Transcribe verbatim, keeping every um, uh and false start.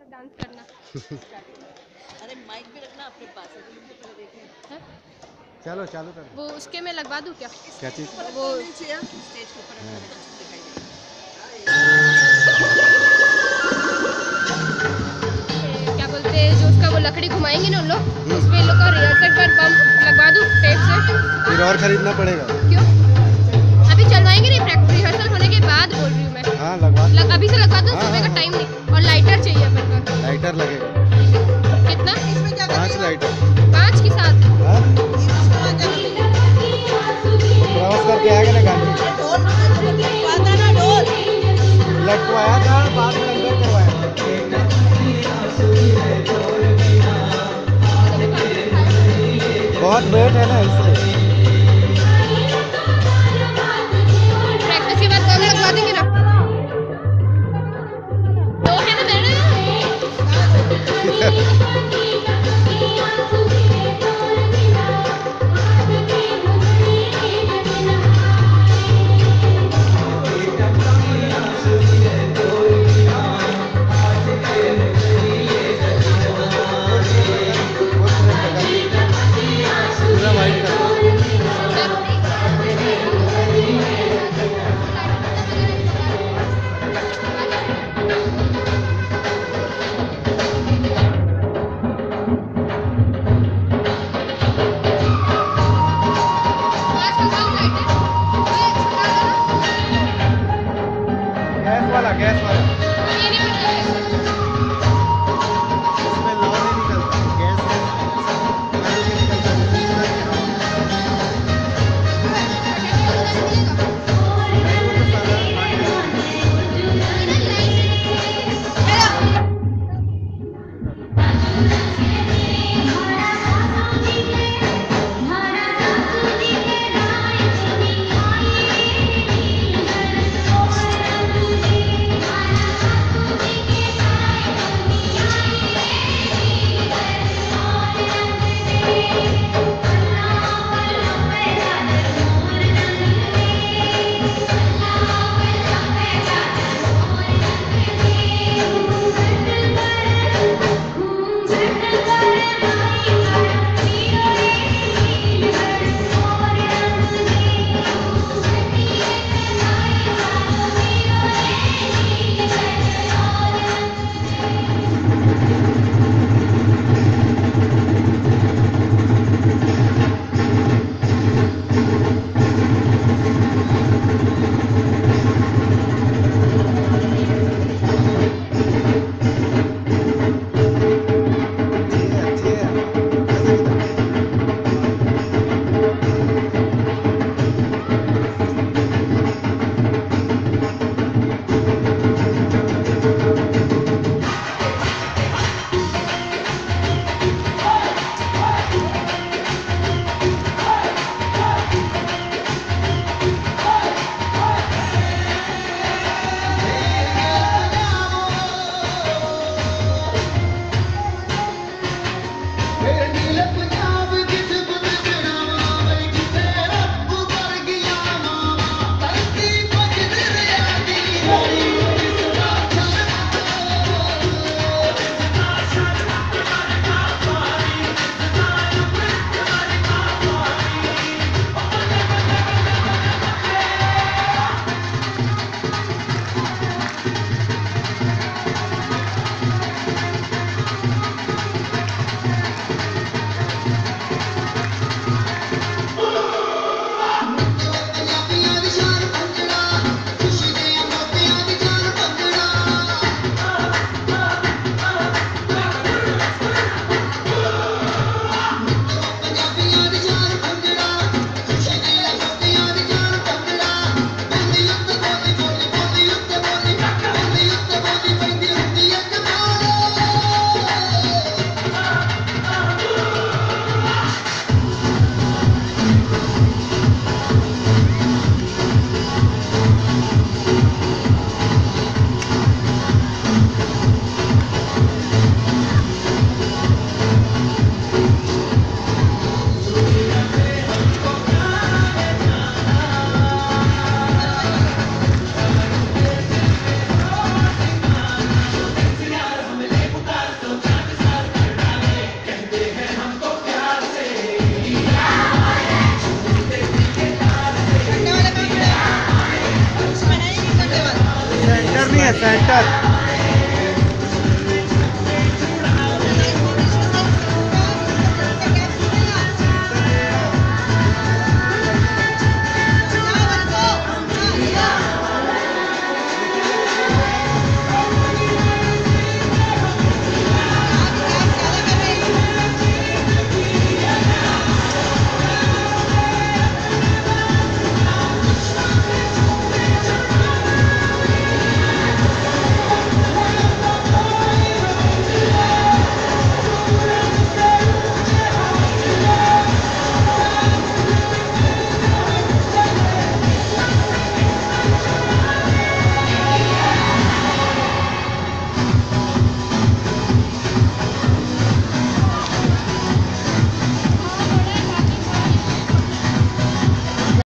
Dance करना। अरे mic भी रखना अपने पास है, तो देखें। चलो चालू कर। वो उसके में लगवा दूं क्या? क्या चीज? वो स्टेज के ऊपर रखना है, दिखाई देगा। क्या बोलते हैं जो उसका वो लकड़ी घुमाएंगे ना उन लोग, उसमें इन लोग का रिहर्सल पर बम लगवा दूं टेप से? फिर और खरीदना पड़ेगा। क्यों? अभी चलवाएंगे नहीं, प्रैक्टिस रिहर्सल होने के बाद बोल रही हूँ मैं। हाँ लगवा लग, अभी से लगवा दो, हाँ, सुबह हाँ, का टाइम नहीं। और लाइटर चाहिए अपन को। लाइटर लगेगा कितना? पाँच लाइटर। पाँच के साथ हाँ क्रॉस करके आएगा ना गांधी। लटवाया था बाद में अंदर करवाया। बहुत वेट है ना इसलिए। प्रैक्टिस के बाद बम लगवा देंगे ना। दो है ना मेरे। पूरा वाइट कर सेंटर